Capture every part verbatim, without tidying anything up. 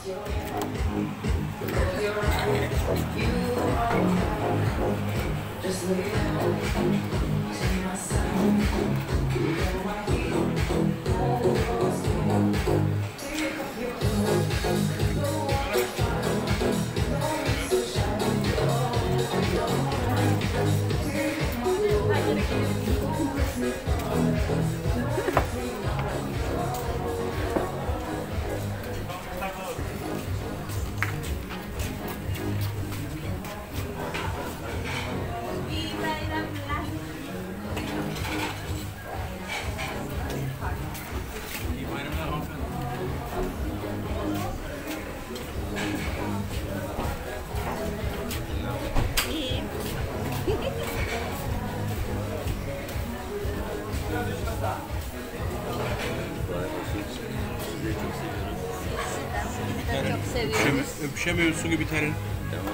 Öpüşemiyoruz su gibi terin. Tamam.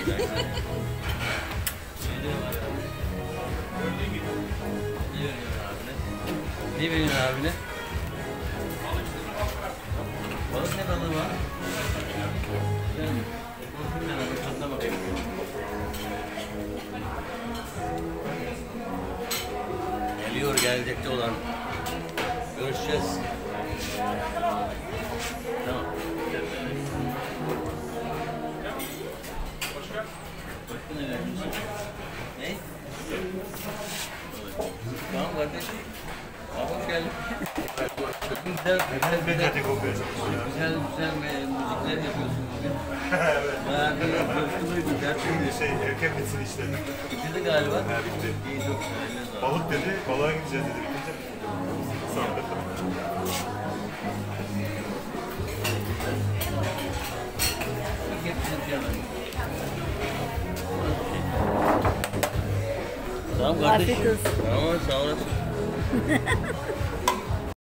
Ne veriyorsun abine? Balık ne balığı var? Sen bakayım ben abi, tadına bakayım. Geliyor gelecekte olan. Görüşeceğiz. Tamam. Başka ne vermişsin? Ne? Tamam kardeşim. Abi hoş geldin. Güzel, güzel, güzel, güzel, güzel müzikler yapıyorsun bugün. Evet. Bayağı bir coşkuluydun gerçekten. Şey, erken bitsin işte. Bitirdi galiba. Ha, bitti. İyi, çok güzel. Balık dedi, balığa gideceğiz dedi. Bitince sandık. Hep bizim bir yana. Tamam kardeşim. Afiyet olsun. Tamam, sağ olasın.